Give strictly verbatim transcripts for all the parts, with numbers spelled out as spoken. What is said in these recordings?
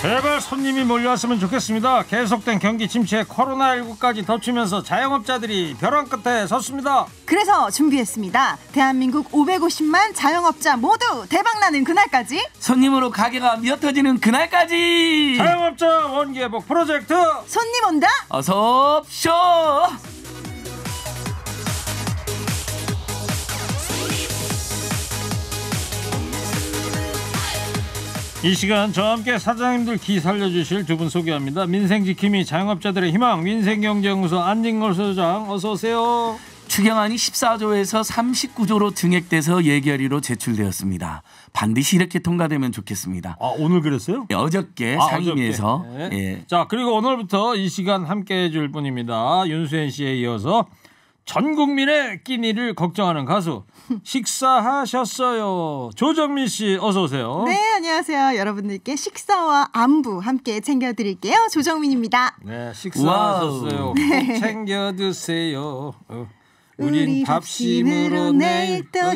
제발 손님이 몰려왔으면 좋겠습니다. 계속된 경기 침체에 코로나십구까지 덮치면서 자영업자들이 벼랑 끝에 섰습니다. 그래서 준비했습니다. 대한민국 오백오십만 자영업자 모두 대박나는 그날까지, 손님으로 가게가 미어터지는 그날까지, 자영업자 원기회복 프로젝트 손님 온다 어서 쇼. 이 시간 저와 함께 사장님들 기 살려주실 두 분 소개합니다. 민생지킴이 자영업자들의 희망, 민생경제연구소 안진걸 소장 어서 오세요. 추경안이 십사조에서 삼십구조로 증액돼서 예결위로 제출되었습니다. 반드시 이렇게 통과되면 좋겠습니다. 아, 오늘 그랬어요? 네, 어저께 아, 상임위에서. 네. 예. 자, 그리고 오늘부터 이 시간 함께해 줄 분입니다. 윤수현 씨에 이어서 전 국민의 끼니를 걱정하는 가수, 식사하셨어요 조정민 씨 어서 오세요. 네, 안녕하세요. 여러분들께 식사와 안부 함께 챙겨드릴게요. 조정민입니다. 네, 식사하셨어요. 네. 챙겨 드세요. 어. 우린 밥심으로 내일 또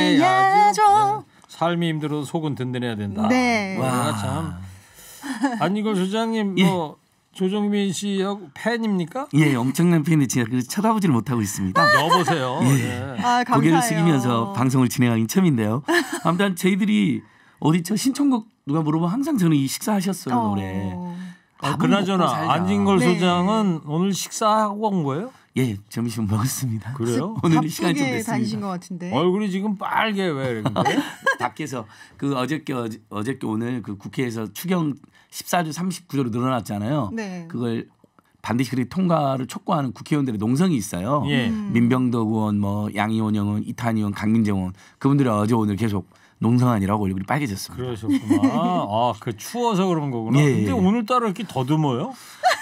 힘내야죠. 네. 삶이 힘들어도 속은 든든해야 된다. 네. 와, 참. 안진걸 소장님 뭐 예. 조정민 씨하고 팬입니까? 예, 엄청난 팬인데 제가 쳐다보지를 못하고 있습니다. 여보세요. 예. 네. 아, 감사해요. 고개를 숙이면서 방송을 진행하긴 처음인데요. 아무튼 저희들이 어디 저 신청곡 누가 물어보면 항상 저는 이 식사하셨어요 어... 노래. 아, 그나저나 안진걸 네. 소장은 오늘 식사하고 온 거예요? 예, 점심 먹었습니다. 그래요? 오늘 시간이 좀 바쁘게 됐습니다. 다니신 것 같은데. 얼굴이 지금 빨개 왜 이런데? 밖에서 그 어저께 어저, 어저께 오늘 그 국회에서 추경 십사조 삼십구조로 늘어났잖아요. 네. 그걸 반드시 그렇게 통과를 촉구하는 국회의원들의 농성이 있어요. 예. 음. 민병덕 의원, 뭐 양이원 의원, 이탄 의원, 강민정 의원 그분들이 어제 오늘 계속 농성하느라고 얼굴이 빨개졌습니다. 그러셨구나. 아, 그 추워서 그런 거구나. 예, 근데 예. 오늘따라 이렇게 더듬어요?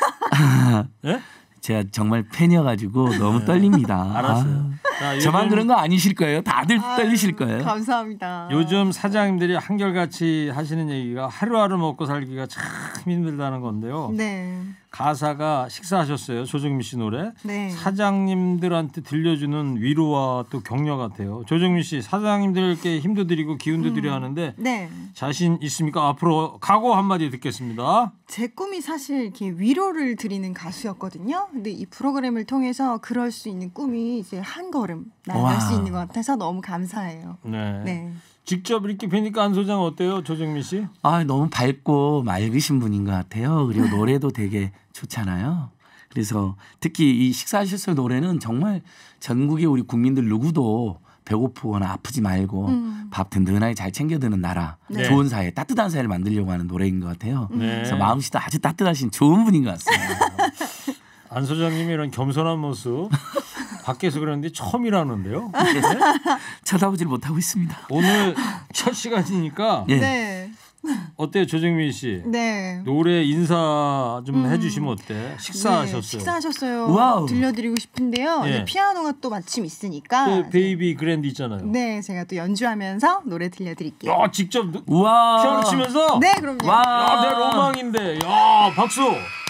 예? 제가 정말 팬이어가지고 너무 떨립니다. 알았어요. 아, 자, 저만 요즘, 그런 거 아니실 거예요. 다들 아유, 떨리실 거예요. 감사합니다. 요즘 사장님들이 한결같이 하시는 얘기가 하루하루 먹고 살기가 참 힘들다는 건데요. 네. 가사가 식사하셨어요. 조정민 씨 노래. 네. 사장님들한테 들려주는 위로와 또 격려 같아요. 조정민 씨, 사장님들께 힘도 드리고 기운도 음. 드려야 하는데 네. 자신 있습니까? 앞으로 각오 한마디 듣겠습니다. 제 꿈이 사실 이렇게 위로를 드리는 가수였거든요. 근데 이 프로그램을 통해서 그럴 수 있는 꿈이 이제 한 걸음 나아갈 수 있는 것 같아서 너무 감사해요. 네. 네. 직접 이렇게 뵈니까 안 소장 어때요, 조정민 씨? 아, 너무 밝고 맑으신 분인 것 같아요. 그리고 노래도 되게 좋잖아요. 그래서 특히 이 식사하셨어요 노래는 정말 전국의 우리 국민들 누구도 배고프거나 아프지 말고 음. 밥 든든하게 잘 챙겨 드는 나라, 네. 좋은 사회, 따뜻한 사회를 만들려고 하는 노래인 것 같아요. 네. 그래서 마음씨도 아주 따뜻하신 좋은 분인 것 같습니다. 안 소장님이 이런 겸손한 모습 밖에서 그러는데 처음이라는데요. 네? 쳐다보질 못하고 있습니다. 오늘 첫 시간이니까 예. 네. 어때요, 조정민 씨? 네. 노래 인사 좀 음. 해주시면 어때? 식사하셨어요. 네, 식사하셨어요. 와우. 들려드리고 싶은데요. 예. 이제 피아노가 또 마침 있으니까. 또 베이비 그랜드 있잖아요. 네, 제가 또 연주하면서 노래 들려드릴게요. 야, 직접 우와. 피아노 치면서? 네, 그럼요. 와. 야, 내 로망인데. 야, 박수.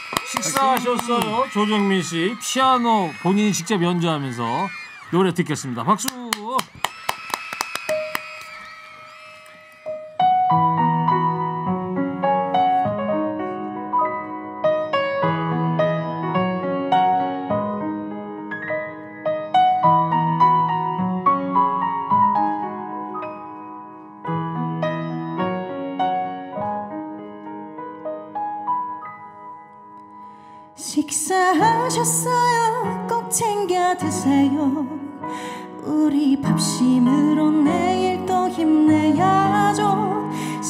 식사하셨어요, 조정민 씨. 피아노 본인이 직접 연주하면서 노래 듣겠습니다. 박수. 식사하셨어요? 꼭 챙겨 드세요. 우리 밥심으로 내일 또 힘내야죠.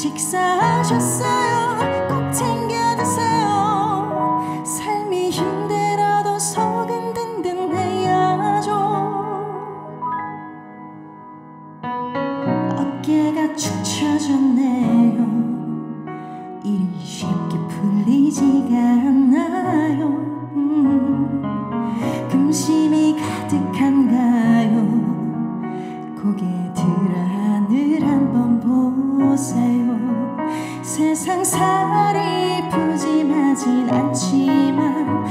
식사하셨어요? 꼭 챙겨 드세요. 삶이 힘들어도 속은 든든해야죠. 어깨가 축 처졌네요. 일이 쉽게 풀리지가 않나요. 음, 금심이 가득한가요. 고개 들어 하늘 한번 보세요. 세상살이 푸짐하진 않지만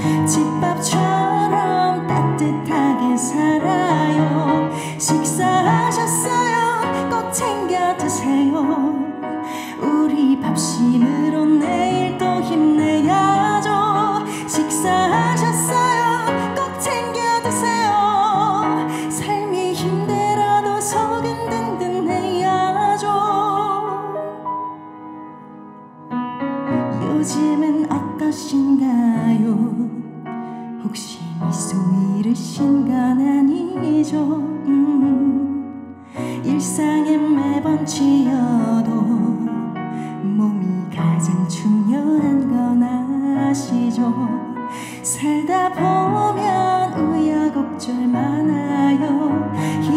집밥처럼 따뜻하게 살아요. 식사하셨어요? 꼭 챙겨 드세요. 우리 밥심으로 내일 또 힘들어도 속은 든든해야죠. 요즘은 어떠신가요? 혹시 미소 잃으신 건 아니죠? 음, 일상에 매번 치여도 몸이 가장 중요한 건 아시죠? 살다 보면 우여곡절 많아요.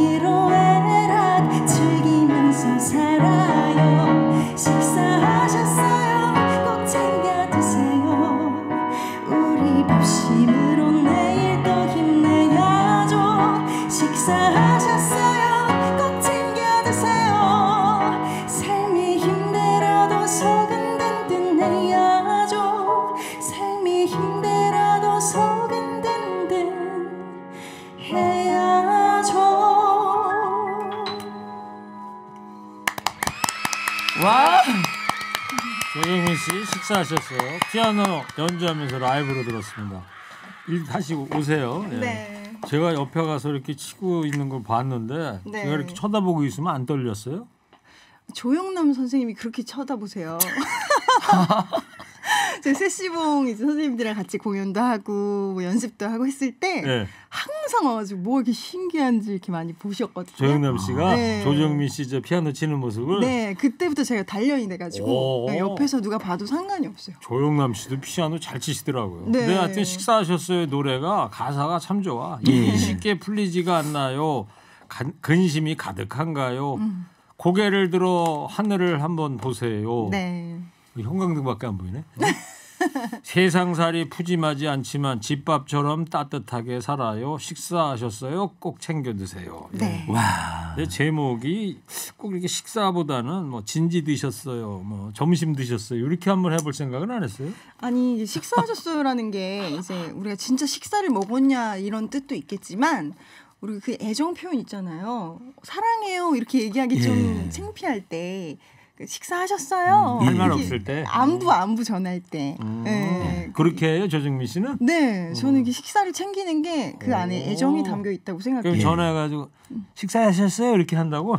희로애락 즐기면서 살아요. 식사하셨어요? 꼭 챙겨 드세요. 우리 밥심으로 내일 또 힘내야죠. 식사하셨어요? 꼭 챙겨 드세요. 삶이 힘들어도 속은 든든해야죠. 삶이 힘들어도 속은 든든해야죠. 와. 조정민 씨 식사하셨어요? 피아노 연주하면서 라이브로 들었습니다. 일 다시 오세요. 예. 네. 제가 옆에 가서 이렇게 치고 있는 걸 봤는데 네. 제가 이렇게 쳐다보고 있으면 안 떨렸어요? 조영남 선생님이 그렇게 쳐다보세요. 제 세시봉 이제 선생님들이랑 같이 공연도 하고 뭐 연습도 하고 했을 때 네. 항상 와가지고 뭐 이렇게 신기한지 이렇게 많이 보셨거든요. 조영남 씨가 네. 조정민 씨 저 피아노 치는 모습을 네, 그때부터 제가 단련이 돼가지고 오. 네, 옆에서 누가 봐도 상관이 없어요. 조영남 씨도 피아노 잘 치시더라고요. 네. 근데 하여튼 식사하셨어요 노래가 가사가 참 좋아. 예. 입이 쉽게 풀리지가 않나요? 간, 근심이 가득한가요? 음. 고개를 들어 하늘을 한번 보세요. 네. 형광등밖에 안 보이네. 세상살이 푸짐하지 않지만 집밥처럼 따뜻하게 살아요. 식사하셨어요? 꼭 챙겨 드세요. 네. 와. 내 제목이 꼭 이렇게 식사보다는 뭐 진지 드셨어요, 뭐 점심 드셨어요 이렇게 한번 해볼 생각은 안 했어요? 아니 이제 식사하셨어요라는 게 이제 우리가 진짜 식사를 먹었냐 이런 뜻도 있겠지만 우리 그 애정 표현 있잖아요. 사랑해요 이렇게 얘기하기 예. 좀 창피할 때 그 식사하셨어요. 음, 할 말 이렇게 없을 때. 안부 안부 전할 때. 음. 네. 그렇게 해요, 조정민 씨는? 네, 저는 이게 식사를 챙기는 게 그 안에 오. 애정이 담겨 있다고 그럼 생각해요. 전화해가지고 식사하셨어요 이렇게 한다고?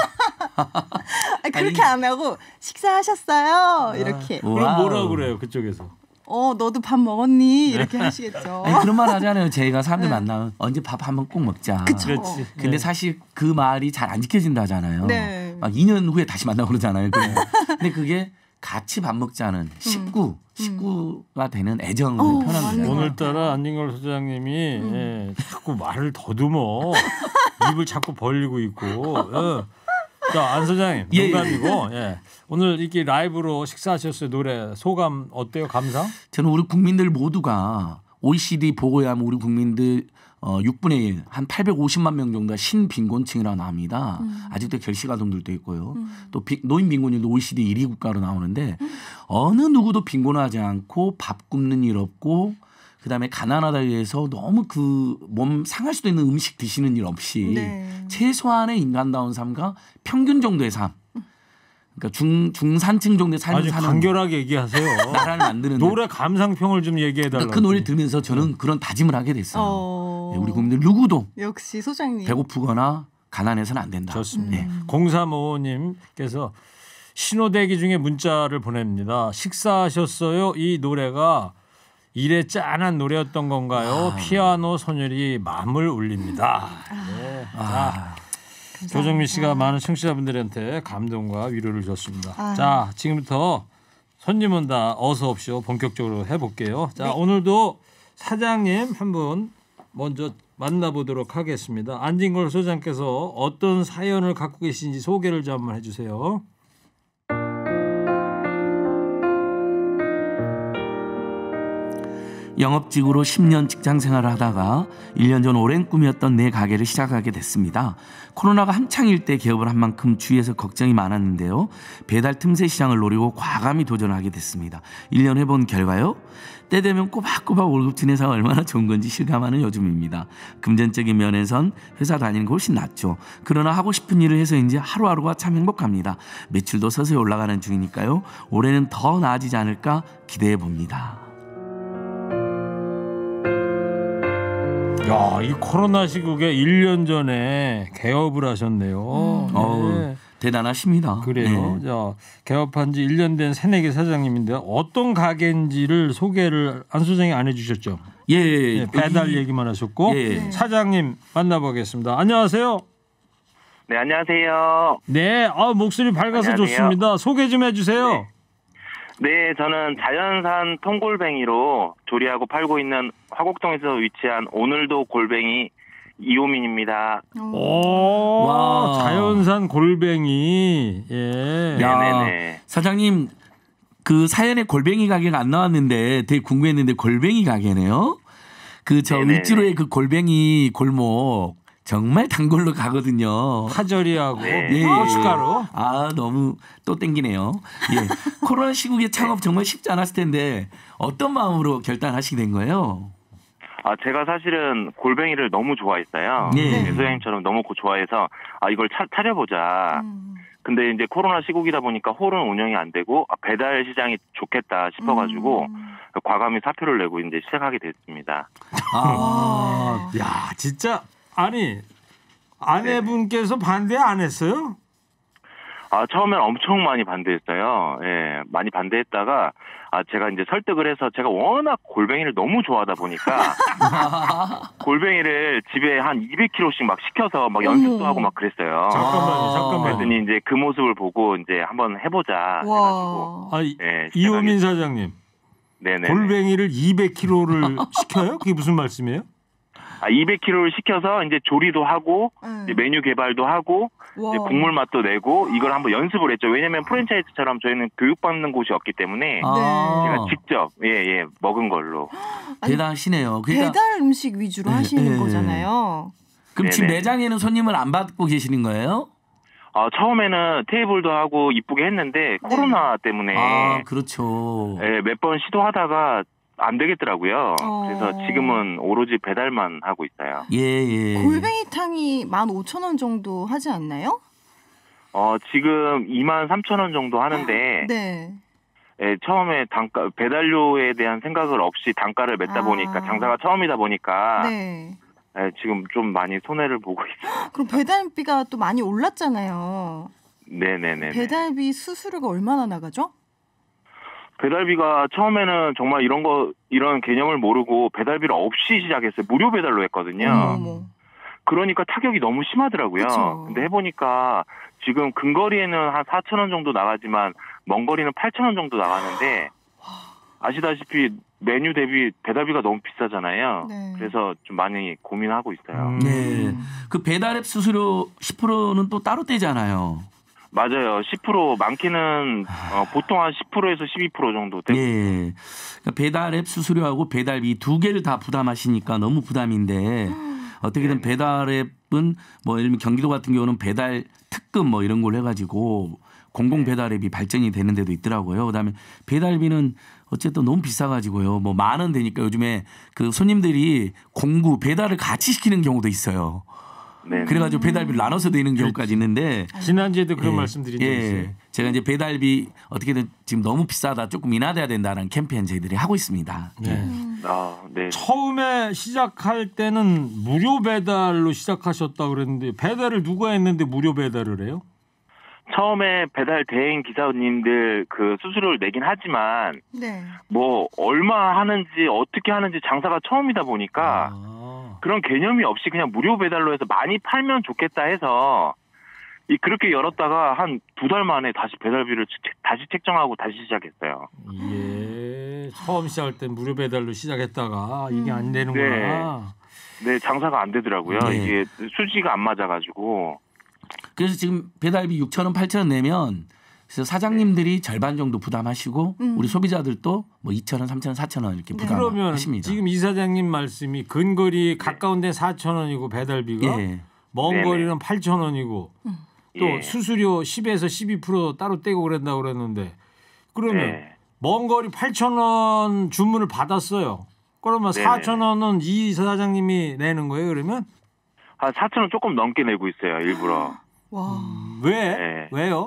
아니, 그렇게 안 하고 식사하셨어요 이렇게. 그럼 와우. 뭐라 그래요 그쪽에서? 어 너도 밥 먹었니 이렇게 하시겠죠. 아니, 그런 말 하잖아요. 저희가 사람들 만나면 언제 밥 한번 꼭 먹자. 그쵸. 그렇지. 근데 네. 사실 그 말이 잘 안 지켜진다잖아요. 네. 막 이 년 후에 다시 만나고 그러잖아요. 그래. 근데 그게 같이 밥 먹자는 식구, 식구가 되는 애정을 어, 표현합니다. 맞는 것 오늘따라 안진걸 소장님이 예, 자꾸 말을 더듬어 입을 자꾸 벌리고 있고. 예. 자, 안 소장님 예, 농담이고 예. 오늘 이렇게 라이브로 식사하셨어요 노래 소감 어때요 감상? 저는 우리 국민들 모두가 오이시디 보고에 하면 우리 국민들 어, 육분의 일, 한 팔백오십만 명 정도가 신빈곤층이라고 나옵니다. 음. 아직도 결식아동들도 있고요. 음. 또 비, 노인 빈곤율도 오이시디 일 위 국가로 나오는데 음. 어느 누구도 빈곤하지 않고 밥 굶는 일 없고 그다음에 가난하다 해서 너무 그 몸 상할 수도 있는 음식 드시는 일 없이 네. 최소한의 인간다운 삶과 평균 정도의 삶. 그러니까 중 중산층 정도의 삶을 아주 사는 간결하게 얘기하세요. 나라를 만드는 노래 감상평을 좀 얘기해 달라고. 그러니까 그 노래 들으면서 저는 그런 다짐을 하게 됐어요. 어... 네, 우리 국민들 누구도 역시 소장님. 배고프거나 가난해서는 안 된다. 좋습니다. 네. 공삼오오님께서 신호대기 중에 문자를 보냅니다. 식사하셨어요? 이 노래가 일에 짠한 노래였던 건가요? 아. 피아노 선율이 마음을 울립니다. 네. 자, 감사합니다. 조정민 씨가 많은 청취자분들한테 감동과 위로를 줬습니다. 아. 자, 지금부터 손님 온다 어서 옵쇼 본격적으로 해볼게요. 자, 네. 오늘도 사장님 한 분 먼저 만나보도록 하겠습니다. 안진걸 소장께서 어떤 사연을 갖고 계신지 소개를 좀 한번 해주세요. 영업직으로 십 년 직장 생활을 하다가 일 년 전 오랜 꿈이었던 내 가게를 시작하게 됐습니다. 코로나가 한창일 때 개업을 한 만큼 주위에서 걱정이 많았는데요. 배달 틈새 시장을 노리고 과감히 도전을 하게 됐습니다. 일 년 해본 결과요. 때 되면 꼬박꼬박 월급 지내서 얼마나 좋은 건지 실감하는 요즘입니다. 금전적인 면에선 회사 다니는 게 훨씬 낫죠. 그러나 하고 싶은 일을 해서 이제 하루하루가 참 행복합니다. 매출도 서서히 올라가는 중이니까요. 올해는 더 나아지지 않을까 기대해 봅니다. 야, 이 코로나 시국에 일 년 전에 개업을 하셨네요. 음. 네. 어우, 대단하십니다. 그래요. 네. 자, 개업한 지 일 년 된 새내기 사장님인데 어떤 가게인지를 소개를 안 소장이 안 해주셨죠? 예, 네, 배달 여기- 얘기만 하셨고 예. 사장님 만나보겠습니다. 안녕하세요. 네, 안녕하세요. 네, 아, 목소리 밝아서 안녕하세요. 좋습니다. 소개 좀 해주세요. 네. 네, 저는 자연산 통골뱅이로 조리하고 팔고 있는 화곡동에서 위치한 오늘도 골뱅이 이호민입니다. 오, 와. 자연산 골뱅이. 예. 야, 네네네. 사장님 그 사연에 골뱅이 가게가 안 나왔는데 되게 궁금했는데 골뱅이 가게네요. 그 저 네네네. 을지로의 그 골뱅이 골목 정말 단골로 가거든요. 파절이하고 네. 예, 예, 고춧가루. 아 너무 또 땡기네요. 예, 코로나 시국에 창업 정말 쉽지 않았을 텐데 어떤 마음으로 결단하시게 된 거예요? 아, 제가 사실은 골뱅이를 너무 좋아했어요. 네. 배소장님처럼 너무 고- 좋아해서 아, 이걸 차, 차려보자. 음. 근데 이제 코로나 시국이다 보니까 홀은 운영이 안 되고 아, 배달 시장이 좋겠다 싶어가지고 음. 과감히 사표를 내고 이제 시작하게 됐습니다. 아, 야, 진짜 아니 아내분께서 반대 안 했어요? 아, 처음엔 엄청 많이 반대했어요. 예, 많이 반대했다가, 아, 제가 이제 설득을 해서 제가 워낙 골뱅이를 너무 좋아하다 보니까, 골뱅이를 집에 한 이백 킬로그램씩 막 시켜서 막 연습도 어머. 하고 막 그랬어요. 잠깐만요, 아. 잠깐만요. 그랬더니 이제 그 모습을 보고 이제 한번 해보자 해가지고, 와. 아, 이- 네, 이호민 사장님, 네네. 골뱅이를 이백 킬로그램를 시켜요? 그게 무슨 말씀이에요? 아, 이백 킬로그램를 시켜서 이제 조리도 하고, 음. 이제 메뉴 개발도 하고, 와. 이제 국물 맛도 내고, 이걸 한번 연습을 했죠. 왜냐면 프랜차이즈처럼 저희는 교육받는 곳이 없기 때문에, 아, 제가 직접, 예, 예, 먹은 걸로. 대단하시네요. 그러니까 배달 음식 위주로 네, 하시는 네. 거잖아요. 그럼 지금 네네. 매장에는 손님을 안 받고 계시는 거예요? 어, 처음에는 테이블도 하고 이쁘게 했는데 코로나 때문에 아, 그렇죠. 예, 몇 번 시도하다가 안 되겠더라고요. 어. 그래서 지금은 오로지 배달만 하고 있어요. 예, 예. 골뱅이탕이 만 오천 원 정도 하지 않나요? 어, 지금 이만 삼천 원 정도 하는데 네. 예, 처음에 단가 배달료에 대한 생각을 없이 단가를 맺다 아. 보니까 장사가 처음이다 보니까 네. 예, 지금 좀 많이 손해를 보고 있어요. 그럼 배달비가 또 많이 올랐잖아요. 네네네. 배달비 수수료가 얼마나 나가죠? 배달비가 처음에는 정말 이런 거 이런 개념을 모르고 배달비를 없이 시작했어요. 무료 배달로 했거든요. 어머, 어머. 그러니까 타격이 너무 심하더라고요. 그쵸. 근데 해보니까 지금 근거리에는 한 사천 원 정도 나가지만 먼 거리는 팔천 원 정도 나가는데 아시다시피 메뉴 대비 배달비가 너무 비싸잖아요. 네. 그래서 좀 많이 고민하고 있어요. 음. 네. 그 배달앱 수수료 십 퍼센트는 또 따로 떼잖아요. 맞아요. 십 퍼센트 많게는 어, 보통 한 십 퍼센트에서 십이 퍼센트 정도 되고 예. 그러니까 배달앱 수수료하고 배달비 두 개를 다 부담하시니까 너무 부담인데 어떻게든 배달앱은 뭐 예를 들면 경기도 같은 경우는 배달 특급 뭐 이런 걸 해가지고 공공 배달앱이 발전이 되는 데도 있더라고요. 그다음에 배달비는 어쨌든 너무 비싸가지고요. 뭐 만 원 되니까 요즘에 그 손님들이 공구 배달을 같이 시키는 경우도 있어요. 네. 그래가지고 배달비를 나눠서 내는 경우까지 있는데 지난주에도 그런 예, 말씀드린 적 예. 있어요. 제가 이제 배달비 어떻게든 지금 너무 비싸다 조금 인하돼야 된다는 캠페인 저희들이 하고 있습니다. 네. 아, 네. 처음에 시작할 때는 무료 배달로 시작하셨다 그랬는데 배달을 누가 했는데 무료 배달을 해요? 처음에 배달 대행 기사님들 그 수수료를 내긴 하지만 네. 뭐 얼마 하는지 어떻게 하는지 장사가 처음이다 보니까 아. 그런 개념이 없이 그냥 무료 배달로 해서 많이 팔면 좋겠다 해서 이 그렇게 열었다가 한 두 달 만에 다시 배달비를 책- 다시 책정하고 다시 시작했어요. 예, 처음 시작할 땐 무료 배달로 시작했다가 이게 안 되는구나. 네, 장사가 안 되더라고요. 네. 이게 수지가 안 맞아가지고. 그래서 지금 배달비 육천 원, 팔천 원 내면 그래서 사장님들이 절반 정도 부담하시고 음. 우리 소비자들도 뭐 이천 원, 삼천 원, 사천 원 이렇게 네. 그러면 부담하십니다. 지금 이 사장님 말씀이 근거리 가까운 데 사천 원이고 배달비가 예. 먼 네네. 거리는 팔천 원이고 또 예. 수수료 십에서 십이 퍼센트 따로 떼고 그랬다고 그랬는데 그러면 네. 먼 거리 팔천 원 주문을 받았어요. 그러면 네네. 사천 원은 이 사장님이 내는 거예요, 그러면? 한 사천 원 조금 넘게 내고 있어요, 일부러. 와. 왜? 네. 왜요?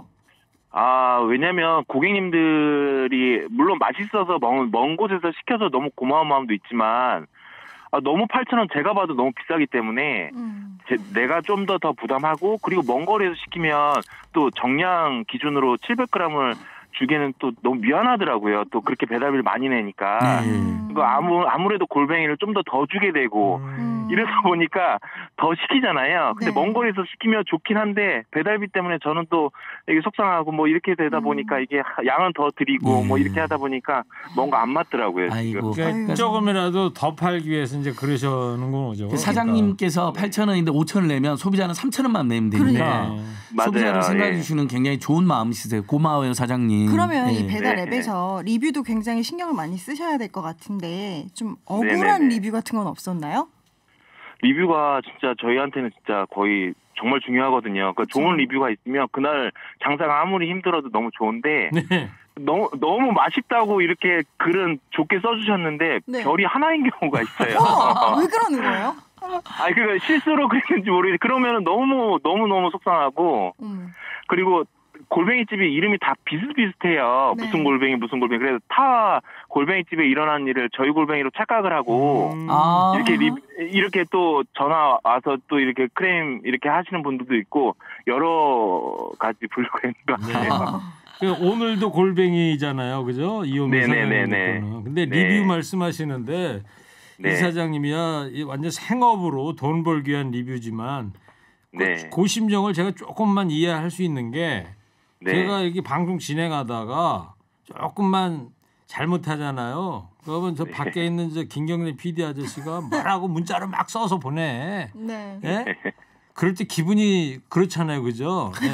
아, 왜냐면 고객님들이 물론 맛있어서 먼, 먼 곳에서 시켜서 너무 고마운 마음도 있지만 아, 너무 팔천 원 제가 봐도 너무 비싸기 때문에 음. 제, 내가 좀 더 더 부담하고 그리고 먼 거리에서 시키면 또 정량 기준으로 칠백 그램을 주기에는 또 너무 미안하더라고요. 또 그렇게 배달비를 많이 내니까. 네. 그거 아무 아무래도 골뱅이를 좀 더 더 주게 되고 음. 이러다 보니까 더 시키잖아요. 근데 네. 먼 거리에서 시키면 좋긴 한데 배달비 때문에 저는 또 이게 속상하고 뭐 이렇게 되다 음. 보니까 이게 양은 더 드리고 예. 뭐 이렇게 하다 보니까 뭔가 안 맞더라고요. 아이고. 지금. 그러니까 조금이라도 더 팔기 위해서 이제 그러시는 거죠. 그 사장님께서 팔천 원인데 오천 원을 내면 소비자는 삼천 원만 내면 되니까 그러니까. 네. 소비자를 맞아요. 생각해 예. 주시는 굉장히 좋은 마음이시세요. 고마워요, 사장님. 그러면 예. 이 배달 네. 앱에서 리뷰도 굉장히 신경을 많이 쓰셔야 될 것 같은데 좀 억울한 네네네. 리뷰 같은 건 없었나요? 리뷰가 진짜 저희한테는 진짜 거의 정말 중요하거든요. 그러니까 좋은 리뷰가 있으면 그날 장사가 아무리 힘들어도 너무 좋은데 네. 너무 너무 맛있다고 이렇게 글은 좋게 써주셨는데 네. 별이 하나인 경우가 있어요. 어, 왜 그러는 거예요? 아니 그러니까 실수로 그랬는지 모르겠는데 그러면은 너무 너무 너무 속상하고 음. 그리고 골뱅이집이 이름이 다 비슷비슷해요. 네. 무슨 골뱅이 무슨 골뱅이 그래서 타 골뱅이집에 일어난 일을 저희 골뱅이로 착각을 하고 음. 아. 이렇게 리, 이렇게 또 전화 와서 또 이렇게 크레임 이렇게 하시는 분들도 있고 여러 가지 불구가 있는 것 같아요. 그 오늘도 골뱅이잖아요, 그죠? 이용미 네네네네. 사장님. 근데 네. 리뷰 말씀하시는데 네. 이 사장님이야 이 완전 생업으로 돈 벌기 위한 리뷰지만 네. 그 심정을 제가 조금만 이해할 수 있는 게 네. 제가 이게 방송 진행하다가 조금만 잘못하잖아요. 그러면 저 밖에 있는 저 김경래 피디 아저씨가 뭐라고 문자를 막 써서 보내. 네. 예? 그럴 때 기분이 그렇잖아요, 그죠? 네.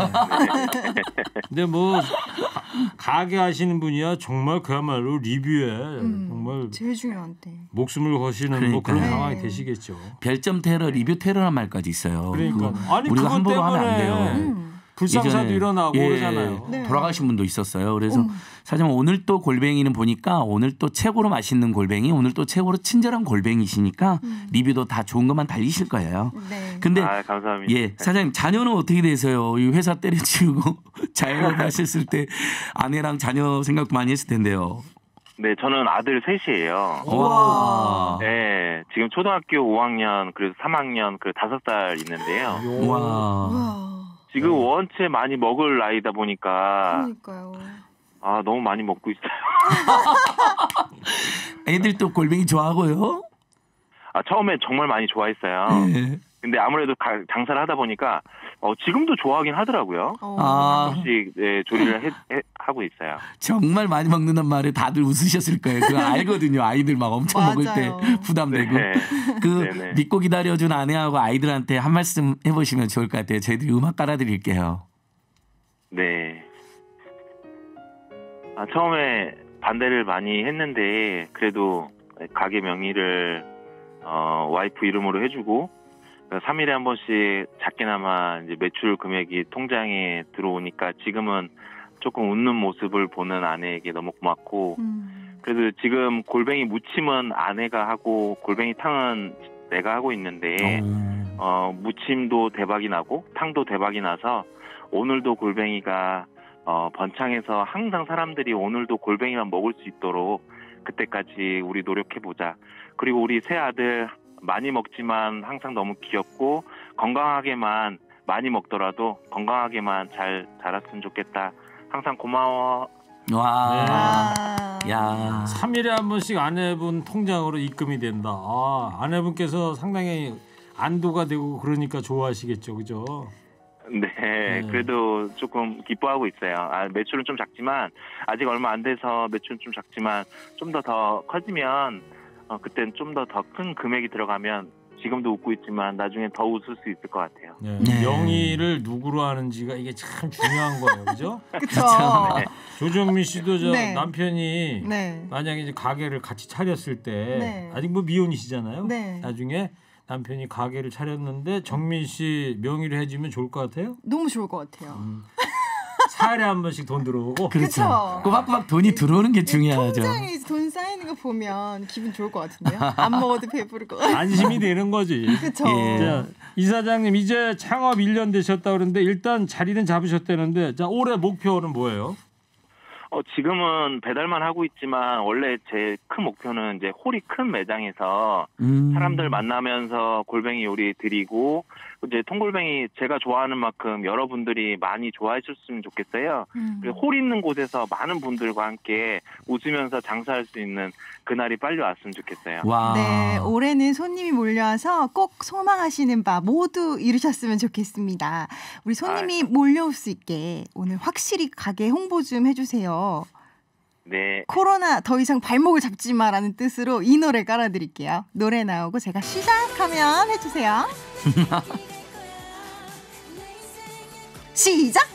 근데 뭐 가게 하시는 분이야 정말 그야말로 리뷰에 음, 정말 제일 중요한 때. 목숨을 거시는 뭐 그런 그러니까요. 상황이 네. 되시겠죠. 별점 테러, 리뷰 테러란 말까지 있어요. 그러니까 그거 아니 우리가 그것 함부로 하면 안 때문에 돼요. 음. 불상사도 예전에, 일어나고 예, 그러잖아요. 네. 돌아가신 분도 있었어요. 그래서 어머. 사장님 오늘 또 골뱅이는 보니까 오늘 또 최고로 맛있는 골뱅이, 오늘 또 최고로 친절한 골뱅이시니까 음. 리뷰도 다 좋은 것만 달리실 거예요. 네. 근데 아 감사합니다. 예, 사장님 자녀는 어떻게 되세요? 이 회사 때려치우고 자영업 하셨을 때 아내랑 자녀 생각도 많이 했을 텐데요. 네, 저는 아들 셋이에요. 와. 네, 지금 초등학교 오 학년 그래서 삼 학년 그 다섯 살 있는데요. 와. 와. 지금 원체 많이 먹을 나이다 보니까 그러니까요. 아 너무 많이 먹고 있어요. 애들 또 골뱅이 좋아하고요. 아 처음에 정말 많이 좋아했어요. 네. 근데 아무래도 가, 장사를 하다 보니까 어, 지금도 좋아하긴 하더라고요. 어. 아, 조금씩 네, 조리를 해, 해, 하고 있어요. 정말 많이 먹는단 말에 다들 웃으셨을 거예요. 그거 알거든요. 아이들 막 엄청 먹을 때 맞아요. 부담되고. 네. 그 네네. 믿고 기다려준 아내하고 아이들한테 한 말씀 해보시면 좋을 것 같아요. 저희들이 음악 깔아드릴게요. 네. 아, 처음에 반대를 많이 했는데 그래도 가게 명의를 어, 와이프 이름으로 해주고 삼 일에 한 번씩 작게나마 이제 매출 금액이 통장에 들어오니까 지금은 조금 웃는 모습을 보는 아내에게 너무 고맙고 음. 그래도 지금 골뱅이 무침은 아내가 하고 골뱅이 탕은 내가 하고 있는데 어. 어, 무침도 대박이 나고 탕도 대박이 나서 오늘도 골뱅이가 어, 번창해서 항상 사람들이 오늘도 골뱅이만 먹을 수 있도록 그때까지 우리 노력해보자. 그리고 우리 새 아들 많이 먹지만 항상 너무 귀엽고 건강하게만 많이 먹더라도 건강하게만 잘 자랐으면 좋겠다. 항상 고마워. 와. 아. 야. 삼 일에 한 번씩 아내분 통장으로 입금이 된다. 아, 아내분께서 상당히 안도가 되고 그러니까 좋아하시겠죠, 그죠? 네, 그래도 조금 기뻐하고 있어요. 아, 매출은 좀 작지만 아직 얼마 안 돼서 매출은 좀 작지만 좀 더 더 커지면 어, 그땐 좀 더 더 큰 금액이 들어가면 지금도 웃고 있지만 나중에 더 웃을 수 있을 것 같아요. 네. 네. 명의를 누구로 하는지가 이게 참 중요한 거예요, 그죠? 그쵸. 네. 조정민 씨도 저 네. 남편이 네. 만약에 이제 가게를 같이 차렸을 때 네. 아직 뭐 미혼이시잖아요. 네. 나중에 남편이 가게를 차렸는데 정민 씨 명의로 해주면 좋을 것 같아요. 너무 좋을 것 같아요. 사일에 한 번씩 돈 들어오고. 그렇죠. 그쵸. 꼬박꼬박 돈이 들어오는 게 중요하죠. 통장에 돈 쌓이는 거 보면 기분 좋을 것 같은데요. 안 먹어도 배부를 것 같아요. 안심이 되는 거지. 그쵸. 예. 자, 이 사장님 이제 창업 일 년 되셨다 그러는데 일단 자리는 잡으셨다는데 자 올해 목표는 뭐예요? 어, 지금은 배달만 하고 있지만 원래 제 큰 목표는 이제 홀이 큰 매장에서 음. 사람들 만나면서 골뱅이 요리 드리고 이제 통골뱅이 제가 좋아하는 만큼 여러분들이 많이 좋아해 주셨으면 좋겠어요. 음. 그리고 홀 있는 곳에서 많은 분들과 함께 웃으면서 장사할 수 있는 그날이 빨리 왔으면 좋겠어요. 와. 네, 올해는 손님이 몰려와서 꼭 소망하시는 바 모두 이루셨으면 좋겠습니다. 우리 손님이 몰려올 수 있게 오늘 확실히 가게 홍보 좀 해주세요. 네. 코로나 더 이상 발목을 잡지 마라는 뜻으로 이 노래 깔아드릴게요. 노래 나오고 제가 시작하면 해주세요. 시작!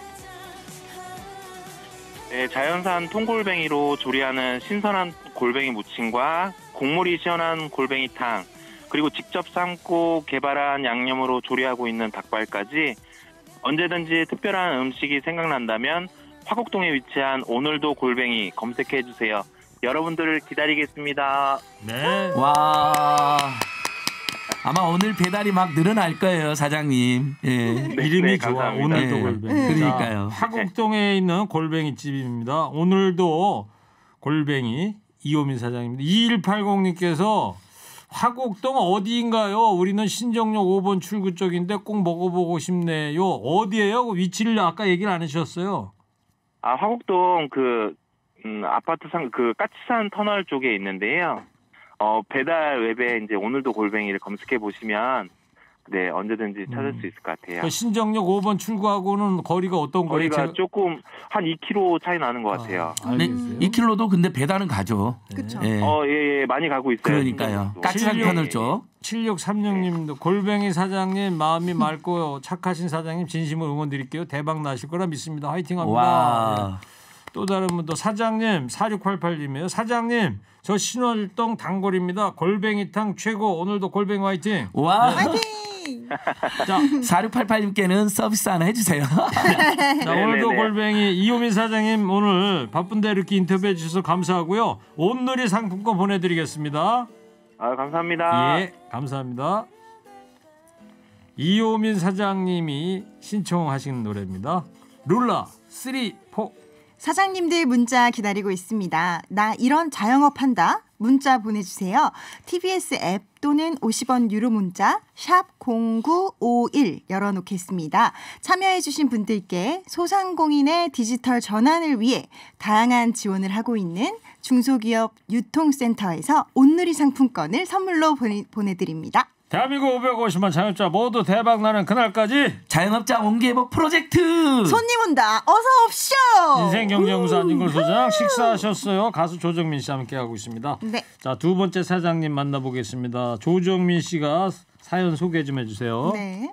네, 자연산 통골뱅이로 조리하는 신선한 골뱅이 무침과 국물이 시원한 골뱅이탕, 그리고 직접 삶고 개발한 양념으로 조리하고 있는 닭발까지 언제든지 특별한 음식이 생각난다면 화곡동에 위치한 오늘도 골뱅이 검색해 주세요. 여러분들을 기다리겠습니다. 네. 와. 아마 오늘 배달이 막 늘어날 거예요, 사장님. 예. 네, 이름이 네, 좋아. 감사합니다. 오늘도 네. 골뱅이. 네. 그러니까요. 자, 화곡동에 있는 골뱅이 집입니다. 오늘도 골뱅이 이호민 사장입니다. 이일팔공님께서 화곡동 어디인가요? 우리는 신정역 오 번 출구 쪽인데 꼭 먹어보고 싶네요. 어디예요? 그 위치를 아까 얘기를 안 해주셨어요. 아, 화곡동 그 음, 아파트 상 그 까치산 터널 쪽에 있는데요. 어, 배달 웹에 이제 오늘도 골뱅이를 검색해 보시면 네, 언제든지 찾을 음. 수 있을 것 같아요. 그 신정역 오 번 출구하고는 거리가 어떤 거예요? 거리가 제가- 조금 한 이 킬로미터 차이 나는 것 같아요. 아, 네, 알겠어요. 이 킬로도 근데 배달은 가죠. 그쵸. 예. 어, 예, 예, 많이 가고 있어요. 그러니까요. 신정역도. 까치산 실력- 터널 쪽. 칠육삼육님도 골뱅이 사장님 마음이 맑고 착하신 사장님 진심으로 응원드릴게요. 대박 나실 거라 믿습니다. 화이팅합니다. 와. 예. 또 다른 분도 사장님 사육팔팔님이에요. 사장님 저 신월동 단골입니다. 골뱅이탕 최고. 오늘도 골뱅이 화이팅. 와. 파이팅! 자, 사육팔팔님께는 서비스 하나 해주세요. 자 오늘도 네네네. 골뱅이 이호민 사장님 오늘 바쁜데 이렇게 인터뷰해 주셔서 감사하고요. 온누리 상품권 보내드리겠습니다. 아, 감사합니다. 예, 감사합니다. 이호민 사장님이 신청하신 노래입니다. 룰라 삼, 사. 사장님들 문자 기다리고 있습니다. 나 이런 자영업 한다. 문자 보내주세요. 티비에스 앱 또는 오십 원 유료 문자 샵 공구오일 열어놓겠습니다. 참여해주신 분들께 소상공인의 디지털 전환을 위해 다양한 지원을 하고 있는 중소기업 유통센터에서 온누리 상품권을 선물로 보내, 보내드립니다. 대한민국 오백오십만 자영업자 모두 대박 나는 그날까지 자영업자 원기회복 프로젝트. 손님 온다. 어서 옵쇼. 인생경제연구소 안진걸 소장 식사하셨어요? 가수 조정민 씨 함께하고 있습니다. 네. 자, 두 번째 사장님 만나보겠습니다. 조정민 씨가 사연 소개 좀 해주세요. 네.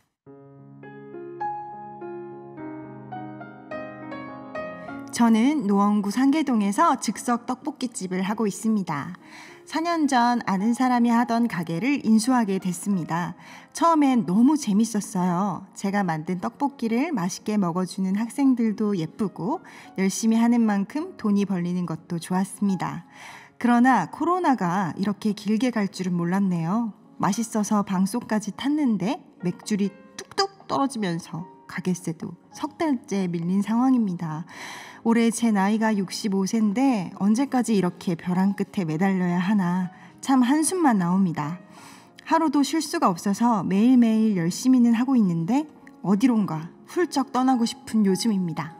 저는 노원구 상계동에서 즉석 떡볶이집을 하고 있습니다. 사 년 전 아는 사람이 하던 가게를 인수하게 됐습니다. 처음엔 너무 재밌었어요. 제가 만든 떡볶이를 맛있게 먹어주는 학생들도 예쁘고 열심히 하는 만큼 돈이 벌리는 것도 좋았습니다. 그러나 코로나가 이렇게 길게 갈 줄은 몰랐네요. 맛있어서 방송까지 탔는데 맥줄이 뚝뚝 떨어지면서 가게세도 석 달째 밀린 상황입니다. 올해 제 나이가 육십오 세인데 언제까지 이렇게 벼랑 끝에 매달려야 하나 참 한숨만 나옵니다. 하루도 쉴 수가 없어서 매일매일 열심히는 하고 있는데 어디론가 훌쩍 떠나고 싶은 요즘입니다.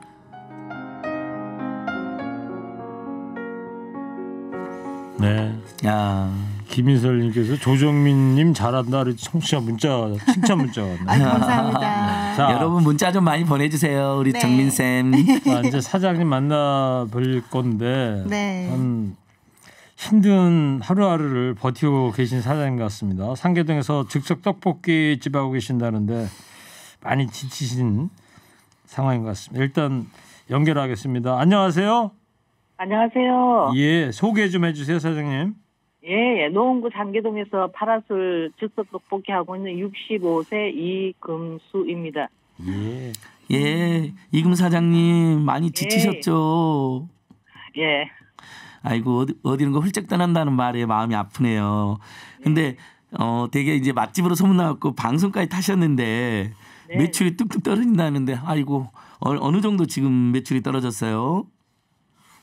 네. 야. 김인설님께서 조정민님 잘한다. 청취자 문자 칭찬 문자 아, 왔네요. 감사합니다. 자, 여러분 문자 좀 많이 보내주세요. 우리 네. 정민 쌤. 자, 이제 사장님 만나 볼 건데 네. 한 힘든 하루하루를 버티고 계신 사장님 같습니다. 상계동에서 즉석 떡볶이 집 하고 계신다는데 많이 지치신 상황인 것 같습니다. 일단 연결하겠습니다. 안녕하세요. 안녕하세요. 예, 소개 좀 해주세요, 사장님. 예, 예, 노원구 상계동에서 파라솔 즉석 떡볶이 하고 있는 육십오 세 이금수입니다. 예. 예, 이금 사장님 많이 지치셨죠. 예, 아이고 어디, 어디론가 훌쩍 떠난다는 말에 마음이 아프네요. 근데 어 되게 이제 맛집으로 소문나갖고 방송까지 타셨는데 네. 매출이 뚝뚝 떨어진다는데 아이고 어, 어느 정도 지금 매출이 떨어졌어요?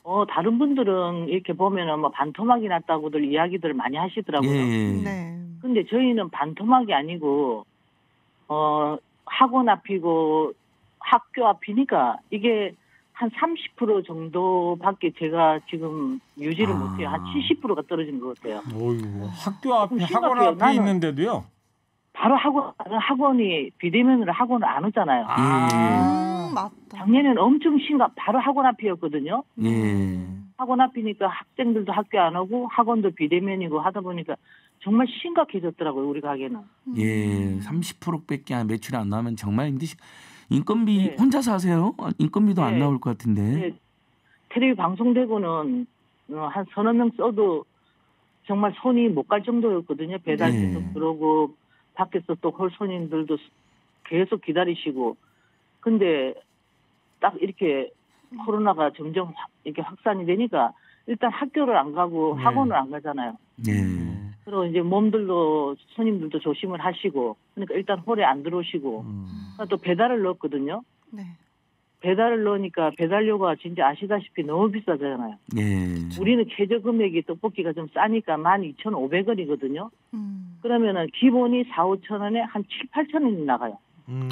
어, 다른 분들은 이렇게 보면은 뭐 반토막이 났다고들 이야기들 많이 하시더라고요. 예. 네. 근데 저희는 반토막이 아니고, 어, 학원 앞이고 학교 앞이니까 이게 한 삼십 퍼센트 정도밖에 제가 지금 유지를 아. 못해요. 한 칠십 퍼센트가 떨어진 것 같아요. 어이구, 학교 앞에 조금 학원 심각해요. 앞에 나는- 있는데도요. 바로 학원, 학원이 비대면으로 학원을 안 오잖아요. 아, 음, 맞다. 작년에는 엄청 심각, 바로 학원 앞이었거든요. 예. 학원 앞이니까 학생들도 학교 안 오고 학원도 비대면이고 하다 보니까 정말 심각해졌더라고요, 우리 가게는. 예. 삼십 퍼센트밖에 안- 매출이 안 나오면 정말 힘드시. 인건비 네. 혼자 사세요? 인건비도 안 네. 나올 것 같은데. 네, 텔레비 방송되고는 어, 한 서너 명 써도 정말 손이 못 갈 정도였거든요. 배달 네. 계속 들어오고 밖에서 또 홀 손님들도 계속 기다리시고. 근데 딱 이렇게 코로나가 점점 확- 이렇게 확산이 되니까 일단 학교를 안 가고 네. 학원을 안 가잖아요. 예. 그리고 이제 몸들도 손님들도 조심을 하시고 그러니까 일단 홀에 안 들어오시고 음. 또 배달을 넣었거든요. 네. 배달을 넣으니까 배달료가 진짜 아시다시피 너무 비싸잖아요. 예. 우리는 최저 금액이 떡볶이가 좀 싸니까 만 이천오백 원이거든요. 음. 그러면은 기본이 사, 오천 원에 한 칠, 팔천 원이 나가요. 음.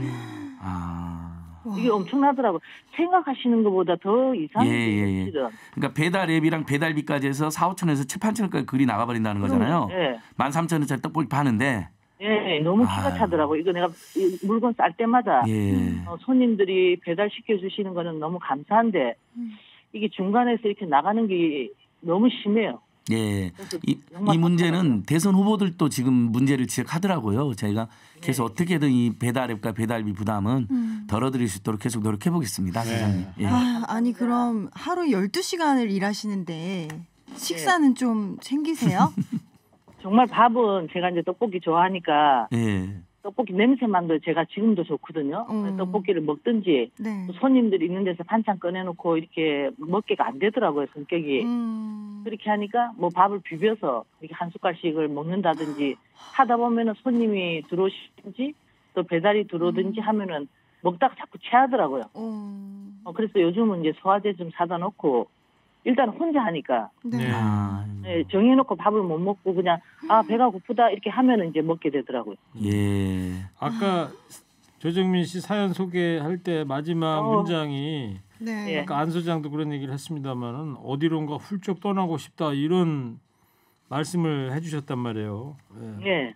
아. 와. 이게 엄청나더라고요. 생각하시는 것보다 더 이상해요. 예, 예, 예. 실은. 그러니까 배달 앱이랑 배달비까지 해서 사오천에서 칠팔천원까지 그리 나가버린다는 거잖아요. 예. 만 삼천 원짜리 떡볶이 파는데. 예, 너무 키가 아. 차더라고요. 이거 내가 이 물건 쌀 때마다 예. 어, 손님들이 배달시켜 주시는 거는 너무 감사한데 음. 이게 중간에서 이렇게 나가는 게 너무 심해요. 예. 그래서 이, 정말 이 문제는 답답하더라고요. 대선 후보들도 지금 문제를 지적하더라고요. 저희가 계속 네. 어떻게든 이 배달앱과 배달비 부담은 음. 덜어드릴 수 있도록 계속 노력해 보겠습니다, 네. 사장님. 예. 아, 아니 그럼 하루 열두 시간을 일하시는데 식사는 좀 챙기세요? 정말 밥은 제가 이제 떡볶이 좋아하니까 예. 떡볶이 냄새만도 제가 지금도 좋거든요. 음. 떡볶이를 먹든지 네. 또 손님들이 있는 데서 반찬 꺼내놓고 이렇게 먹기가 안 되더라고요, 성격이. 음. 그렇게 하니까 뭐 밥을 비벼서 이렇게 한 숟갈씩을 먹는다든지 하다 보면은 손님이 들어오시든지 또 배달이 들어오든지 하면은 먹다가 자꾸 체하더라고요. 음. 어, 그래서 요즘은 이제 소화제 좀 사다 놓고 일단 혼자 하니까 네. 네. 아, 예, 정해놓고 밥을 못 먹고 그냥 아 배가 고프다 이렇게 하면은 이제 먹게 되더라고요. 예. 아까 조정민 씨 사연 소개할 때 마지막 어. 문장이 네. 예. 아까 안 소장도 그런 얘기를 했습니다만은 어디론가 훌쩍 떠나고 싶다 이런 말씀을 해주셨단 말이에요. 예. 예.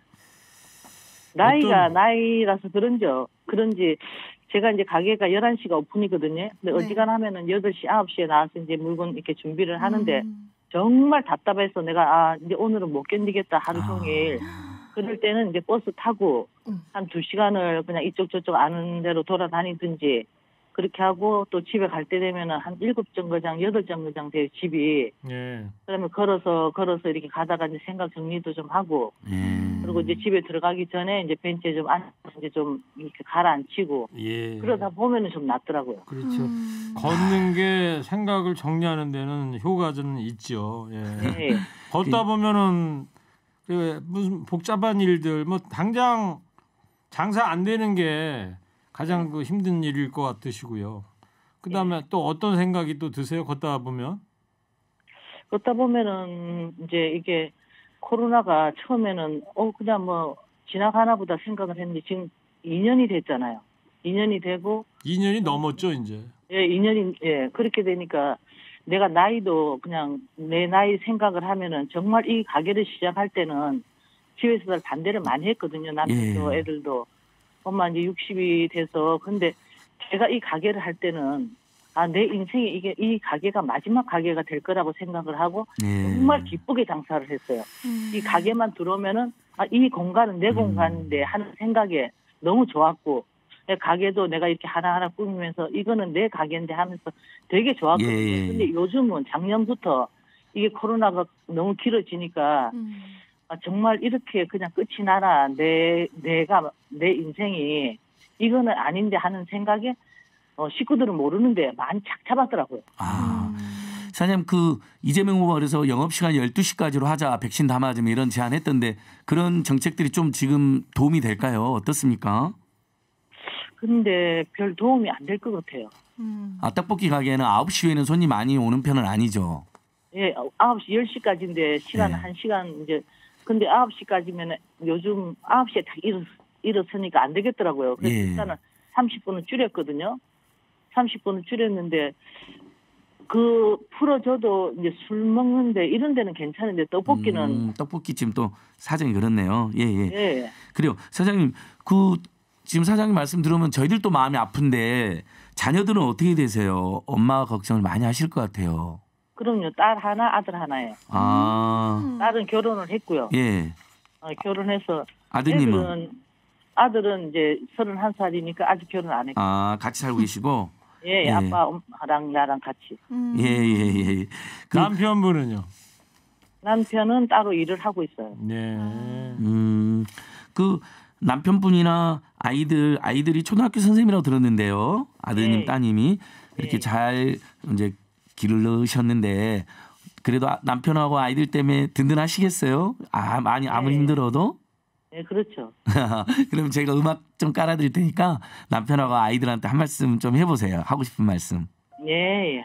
나이가 어떤- 나이라서 그런죠. 그런지 제가 이제 가게가 열한 시가 오픈이거든요. 근데 네. 어지간하면은 여덟 시, 아홉 시에 나와서 이제 물건 이렇게 준비를 하는데 음. 정말 답답해서 내가 아 이제 오늘은 못 견디겠다 하루 아. 종일. 그럴 때는 이제 버스 타고 음. 한 두 시간을 그냥 이쪽 저쪽 아는 대로 돌아다니든지 그렇게 하고 또 집에 갈 때 되면은 한 일곱 정거장, 여덟 정거장 돼요 집이. 예. 그러면 걸어서 걸어서 이렇게 가다가 이제 생각 정리도 좀 하고 예. 그리고 이제 집에 들어가기 전에 이제 벤치에 좀 앉아서 이제 좀 이렇게 가라앉히고 예. 그러다 보면은 좀 낫더라고요. 그렇죠. 음. 걷는 게 생각을 정리하는 데는 효과는 있죠. 예. 네. 걷다 보면은 그 무슨 복잡한 일들 뭐 당장 장사 안 되는 게 가장 그 힘든 일일 것 같으시고요. 그다음에 또 어떤 생각이 또 드세요? 걷다 보면? 걷다 보면은 이제 이게 코로나가 처음에는 어 그냥 뭐 지나가나 보다 생각을 했는데 지금 이 년이 됐잖아요. 이 년이 되고 이 년이 넘었죠, 이제. 예, 이 년이 예 그렇게 되니까 내가 나이도 그냥 내 나이 생각을 하면은 정말 이 가게를 시작할 때는 집에서 반대를 많이 했거든요. 남편도 예. 애들도 엄마 이제 육십이 돼서 근데 제가 이 가게를 할 때는 아 내 인생에 이게 이 가게가 마지막 가게가 될 거라고 생각을 하고 예. 정말 기쁘게 장사를 했어요. 음. 이 가게만 들어오면은 아 이 공간은 내 음. 공간인데 하는 생각에 너무 좋았고 내 가게도 내가 이렇게 하나하나 꾸미면서 이거는 내 가게인데 하면서 되게 좋았거든요. 예, 예, 예. 근데 요즘은 작년부터 이게 코로나가 너무 길어지니까 음. 아, 정말 이렇게 그냥 끝이 나라 내 내가 내 인생이 이거는 아닌데 하는 생각에 어, 식구들은 모르는데 많이 착잡하더라고요. 아. 음. 사장님 그 이재명 후보가 그래서 영업시간 열두 시까지로 하자 백신 다 맞으면 이런 제안했던데 그런 정책들이 좀 지금 도움이 될까요? 어떻습니까? 근데 별 도움이 안 될 것 같아요. 음. 아, 떡볶이 가게는 아홉 시 후에는 손님 많이 오는 편은 아니죠. 예, 아홉 시, 열 시까지인데 시간 네. 한 시간 이제 근데 아홉 시까지면 요즘 아홉 시에 다 일어, 일어서니까 안 되겠더라고요. 그래서 예. 일단은 삼십 분은 줄였거든요. 삼십 분은 줄였는데 그 풀어줘도 이제 술 먹는데 이런 데는 괜찮은데 떡볶이는 음, 떡볶이 지금 또 사정이 그렇네요. 예, 예. 예. 그래요. 사장님, 그 지금 사장님 말씀 들으면 저희들도 마음이 아픈데 자녀들은 어떻게 되세요? 엄마가 걱정을 많이 하실 것 같아요. 그럼요. 딸 하나, 아들 하나예요. 아, 딸은 결혼을 했고요. 예. 어, 결혼해서 아드님은 애들은 아들은 이제 서른한 살이니까 아직 결혼 안 했고. 아 같이 살고 계시고, 예, 예. 아빠 엄마랑 나랑 같이. 음. 예, 예, 예. 그, 남편분은요? 남편은 따로 일을 하고 있어요. 네. 음, 그 남편분이나 아이들 아이들이 초등학교 선생님이라고 들었는데요. 아드님, 네. 따님이 이렇게 네. 잘 이제 길을 넣으셨는데 그래도 아- 남편하고 아이들 때문에 든든하시겠어요? 아 많이 아무리 네. 힘들어도. 예, 그렇죠. 그럼 제가 음악 좀 깔아드릴 테니까 남편하고 아이들한테 한 말씀 좀 해보세요. 하고 싶은 말씀. 예, 예.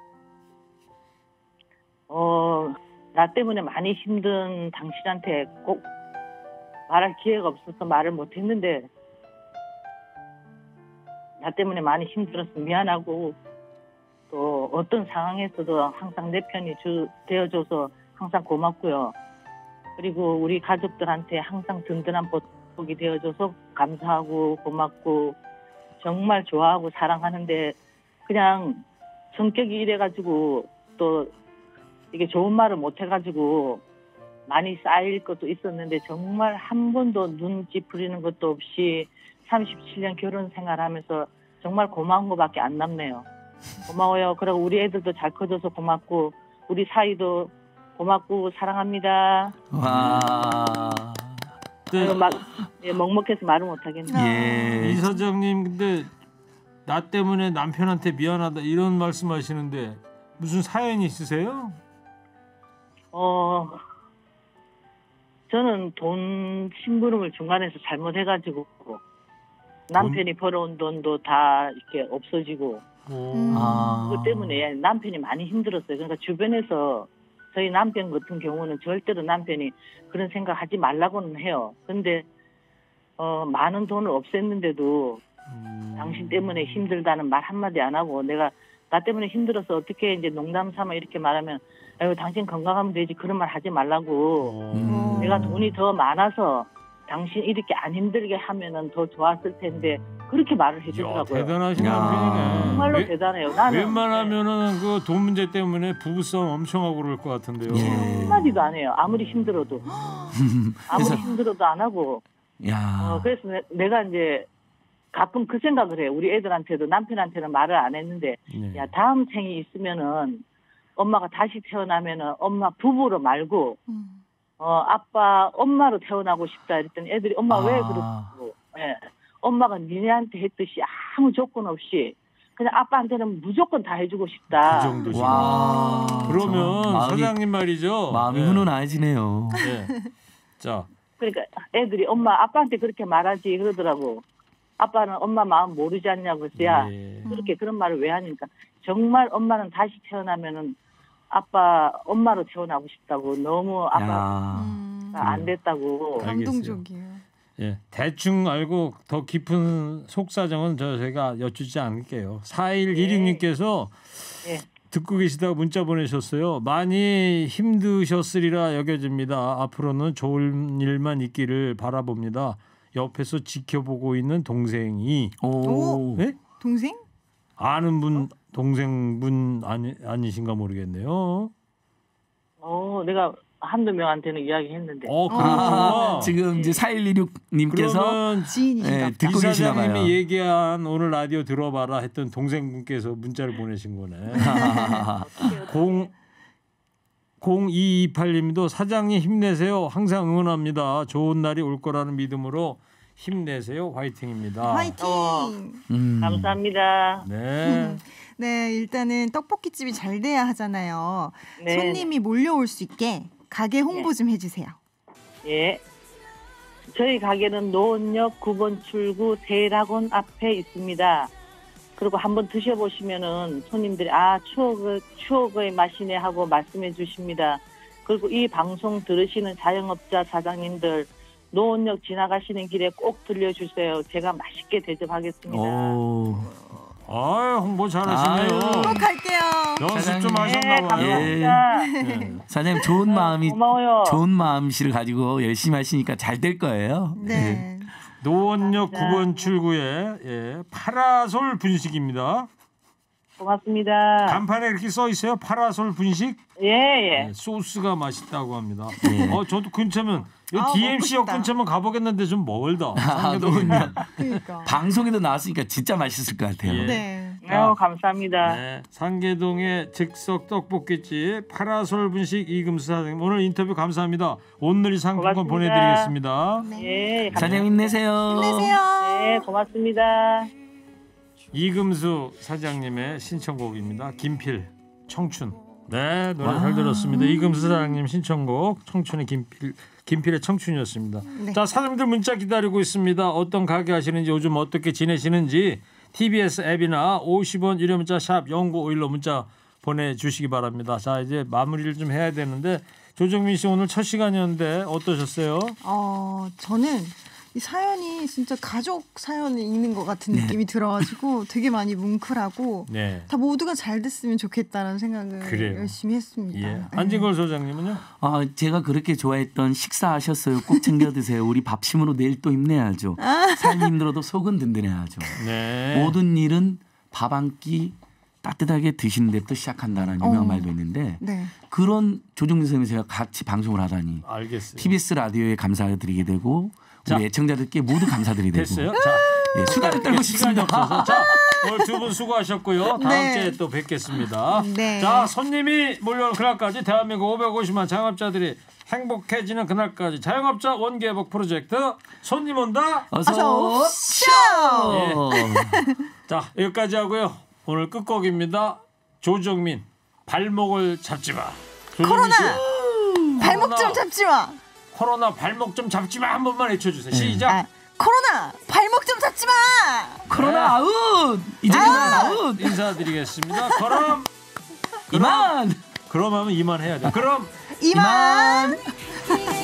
어, 나 때문에 많이 힘든 당신한테 꼭 말할 기회가 없어서 말을 못 했는데, 나 때문에 많이 힘들어서 미안하고, 또 어떤 상황에서도 항상 내 편이 주, 되어줘서 항상 고맙고요. 그리고 우리 가족들한테 항상 든든한 보톡이 되어줘서 감사하고 고맙고, 정말 좋아하고 사랑하는데, 그냥 성격이 이래가지고 또 이게 좋은 말을 못 해가지고 많이 쌓일 것도 있었는데 정말 한 번도 눈치 부리는 것도 없이 삼십칠 년 결혼 생활하면서 정말 고마운 것밖에 안 남네요. 고마워요. 그리고 우리 애들도 잘 커져서 고맙고 우리 사이도 고맙고 사랑합니다. 와. 네. 아유, 막 예, 먹먹해서 말을 못 하겠네요. 예. 이 사장님 근데 나 때문에 남편한테 미안하다 이런 말씀하시는데 무슨 사연이 있으세요? 어, 저는 돈 심부름을 중간에서 잘못해가지고 남편이 벌어온 돈도 다 이렇게 없어지고 음. 아. 그것 때문에 남편이 많이 힘들었어요. 그러니까 주변에서 저희 남편 같은 경우는 절대로 남편이 그런 생각하지 말라고는 해요. 근데 어, 많은 돈을 없앴는데도 음. 당신 때문에 힘들다는 말 한마디 안 하고 내가 나 때문에 힘들어서 어떻게 이제 농담 삼아 이렇게 말하면 아유 당신 건강하면 되지 그런 말 하지 말라고 음. 내가 돈이 더 많아서 당신 이렇게 안 힘들게 하면은 더 좋았을 텐데 그렇게 말을 야, 해주더라고요. 대단하신 야. 남편이네. 정말로 왜- 대단해요. 나는 웬만하면은 그 돈 문제 때문에 부부싸움 엄청 하고 그럴 것 같은데요. 예. 한마디도 안 해요. 아무리 힘들어도 아무리 힘들어도 안 하고 야. 어, 그래서 내, 내가 이제 가끔 그 생각을 해요. 우리 애들한테도 남편한테는 말을 안 했는데 네. 야 다음 생이 있으면은 엄마가 다시 태어나면은 엄마 부부로 말고 음. 어 아빠 엄마로 태어나고 싶다 이랬더니 애들이 엄마 아. 왜 그러고 예. 엄마가 니네한테 했듯이 아무 조건 없이 그냥 아빠한테는 무조건 다 해주고 싶다. 그 정도죠. 와. 그러면 마음이- 사장님 말이죠. 마음이 네. 훈훈해지네요. 네. 자, 그러니까 애들이 엄마 아빠한테 그렇게 말하지 그러더라고. 아빠는 엄마 마음 모르지 않냐고 그래서 야 예. 그렇게 그런 말을 왜 하니까 정말 엄마는 다시 태어나면은 아빠 엄마로 태어나고 싶다고 너무 아빠가 야. 음. 안 됐다고. 감동적이에요. 예, 대충 알고 더 깊은 속사정은 저 제가 여쭈지 않을게요. 사일일육 님께서 예. 듣고 계시다가 문자 보내셨어요. 많이 힘드셨으리라 여겨집니다. 앞으로는 좋은 일만 있기를 바라봅니다. 옆에서 지켜보고 있는 동생이 오. 예? 동생? 아는 분 동생분 아니 아니신가 모르겠네요. 어 내가 한두 명한테는 이야기했는데. 어, 아, 그렇구나. 지금 이제 사일이육 님께서 그러면 지인이신가 예, 보다. 이 듣고 계시나 봐요. 사장님이 얘기한 오늘 라디오 들어봐라 했던 동생분께서 문자를 보내신 거네. 공 공이이팔 님도 사장님 힘내세요. 항상 응원합니다. 좋은 날이 올 거라는 믿음으로 힘내세요. 화이팅입니다. 화이팅. 어. 음. 감사합니다. 네. 네, 일단은 떡볶이집이 잘 돼야 하잖아요. 네. 손님이 몰려올 수 있게 가게 홍보 좀 해주세요. 예. 저희 가게는 노원역 구 번 출구 세일학원 앞에 있습니다. 그리고 한번 드셔보시면은 손님들이 아 추억의 추억의 맛이네 하고 말씀해 주십니다. 그리고 이 방송 들으시는 자영업자 사장님들 노원역 지나가시는 길에 꼭 들려주세요. 제가 맛있게 대접하겠습니다. 오. 아유, 홍보 잘하시네요. 아유. 꼭 갈게요. 연습 좀 네, 하셨나 봐요. 감사합니다. 네. 사장님 좋은 마음이 고마워요. 좋은 마음씨를 가지고 열심히 하시니까 잘 될 거예요. 네. 노원역 감사합니다. 구 번 출구에 예, 파라솔 분식입니다. 고맙습니다. 간판에 이렇게 써 있어요. 파라솔 분식. 예, 예. 네, 소스가 맛있다고 합니다. 네. 어, 저도 근처면 이 아, 디엠씨역 먹고 싶다. 근처면 가보겠는데 좀 멀다. 아, 상계동이면. 그러니까. 방송에도 나왔으니까 진짜 맛있을 것 같아요. 예. 네. 아유, 감사합니다. 네, 상계동의 즉석 떡볶이집 파라솔 분식 이금수 사장님 오늘 인터뷰 감사합니다. 온누리 상품권 고맙습니다. 보내드리겠습니다. 예, 사장님 힘내세요. 힘내세요. 네, 고맙습니다. 이금수 사장님의 신청곡입니다. 김필 청춘. 네, 노래 와. 잘 들었습니다. 이금수 사장님 신청곡 청춘의 김필 김필의 청춘이었습니다. 네. 자, 사장님들 문자 기다리고 있습니다. 어떤 가게 하시는지 요즘 어떻게 지내시는지 티비에스 앱이나 오십 원 유료 문자 샵 영구오일로 문자 보내주시기 바랍니다. 자, 이제 마무리를 좀 해야 되는데 조정민 씨 오늘 첫 시간이었는데 어떠셨어요? 어, 저는 이 사연이 진짜 가족 사연을 읽는 것 같은 네. 느낌이 들어가지고 되게 많이 뭉클하고 네. 다 모두가 잘 됐으면 좋겠다는 생각을 그래요. 열심히 했습니다. 예. 네. 안진걸 소장님은요? 아, 제가 그렇게 좋아했던 식사하셨어요. 꼭 챙겨 드세요. 우리 밥심으로 내일 또 힘내야죠. 삶이 힘들어도 속은 든든해야죠. 네. 모든 일은 밥 한 끼 따뜻하게 드시는 데부터 시작한다는 유명한 어. 말도 있는데 네. 그런 조정민 선생님이 제가 같이 방송을 하다니 알겠어요. 티비에스 라디오에 감사드리게 되고 자. 우리 애청자들께 모두 감사드리게 되고 됐어요? 자, 예, 수다를 떨고 시간이 싶습니다. 없어서 자, 오늘 두 분 수고하셨고요. 다음 네. 주에 또 뵙겠습니다. 네. 자, 손님이 몰려오는 그날까지 대한민국 오백오십만 자영업자들이 행복해지는 그날까지 자영업자 원기회복 프로젝트 손님 온다. 어서 어서 오쇼. 자, 여기까지 하고요. 오늘 끝곡입니다. 조정민 발목을 잡지 마. 조정민 코로나! 씨, 발목 코로나, 좀 잡지 마. 코로나 발목 좀 잡지 마 한 번만 외쳐주세요. 시작. 아, 코로나 발목 좀 잡지 마. 코로나 아웃. 이제 그만 아웃. 인사드리겠습니다. 그럼 이만. 그럼 하면 이만 해야 돼. 그럼 이만. 이만